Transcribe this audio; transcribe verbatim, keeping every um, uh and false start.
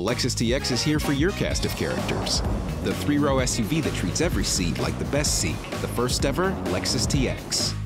Lexus T X is here for your cast of characters. The three-row S U V that treats every seat like the best seat, the first ever Lexus T X.